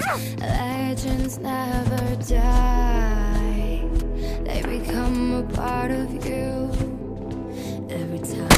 Legends never die. They become a part of you. Every time